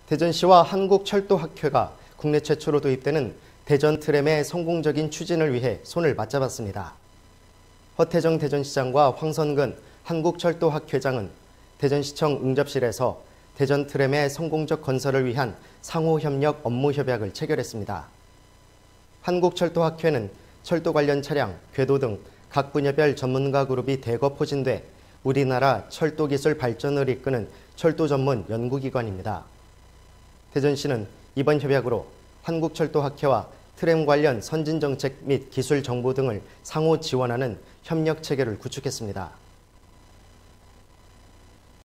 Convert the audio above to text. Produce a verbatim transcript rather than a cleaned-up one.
대전시와 한국철도학회가 국내 최초로 도입되는 대전 트램의 성공적인 추진을 위해 손을 맞잡았습니다. 허태정 대전시장과 황선근 한국철도학회장은 대전시청 응접실에서 대전 트램의 성공적 건설을 위한 상호협력 업무 협약을 체결했습니다. 한국철도학회는 철도 관련 차량, 궤도 등 각 분야별 전문가 그룹이 대거 포진돼 우리나라 철도 기술 발전을 이끄는 철도 전문 연구기관입니다. 대전시는 이번 협약으로 한국철도학회와 트램 관련 선진정책 및 기술 정보 등을 상호 지원하는 협력 체계를 구축했습니다.